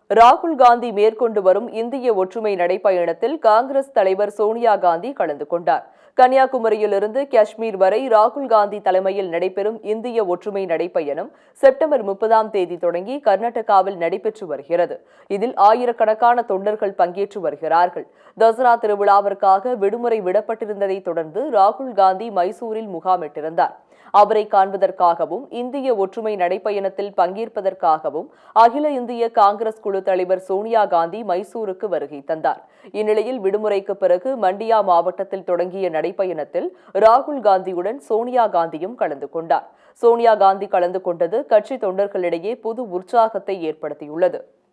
ராகுல் காந்தி மேற்கொண்டு வரும் இந்திய ஒற்றுமை நடைப்பயணத்தில் காங்கிரஸ் தலைவர் சோனியா காந்தி கலந்து கொண்டார். கன்னியாகுமரியிலிருந்து காஷ்மீர் வரை ராகுல் காந்தி தலைமையில் நடைபெறும் இந்திய ஒற்றுமை நடைப்பயணம் செப்டம்பர் 30ஆம் தேதி தொடங்கி கர்நாடகாவில் நடைபெற்று வருகிறது. இதில் ஆயிரக்கணக்கான தொண்டர்கள் பங்கேற்று வருகிறார்கள். தசரா திருவிழாவிற்காக விடுமுறை விடப்பட்டிருந்ததை தொடர்ந்து ராகுல் காந்தி மைசூரில் முகாமிட்டிருந்தார். அவரை காண்பதற்காகவும் இந்திய ஒற்றுமை நடைப்பயணத்தில் பங்கேற்பதற்காகவும் அகில இந்திய காங்கிரஸ் குழு தலைவர் சோனியா காந்தி மைசூருக்கு வருகை தந்தார். இந்நிலையில் விடுமுறைக்கு பிறகு மண்டியா மாவட்டத்தில் தொடங்கிய நடைப்பயணத்தில் ராகுல் காந்தியுடன் சோனியா காந்தியும் கலந்து கொண்டார். சோனியா காந்தி கலந்து கொண்டது கட்சி தொண்டர்களிடையே புது உற்சாகத்தை ஏற்படுத்தியுள்ளது.